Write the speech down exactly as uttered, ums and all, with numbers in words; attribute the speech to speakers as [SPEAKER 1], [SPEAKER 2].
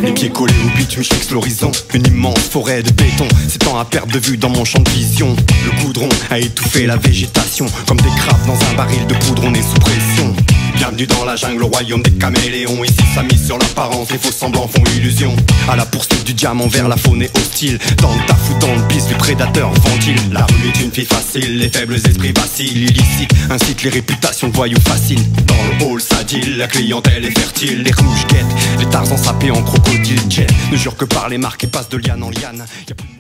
[SPEAKER 1] Les pieds collés au bitume, je fixe l'horizon. Une immense forêt de béton s'étend à perte de vue dans mon champ de vision. Le goudron a étouffé la végétation. Comme des crabes dans un baril de poudre, on est sous pression. Bienvenue dans la jungle, au royaume des caméléons. Ici ça mise sur l'apparence, les faux semblants font illusion. À la poursuite du diamant vers la faune est hostile. Dans le taf ou dans le piste, les prédateurs ventilent. La rue est une fille facile, les faibles esprits vacillent. Illicite incite les réputations de voyous faciles. Dans le hall ça deal, la clientèle est fertile. Les rouges guettent, les tarzans sapés en crocodile jet. Ne jure que par les marques et passe de liane en liane. Y a plus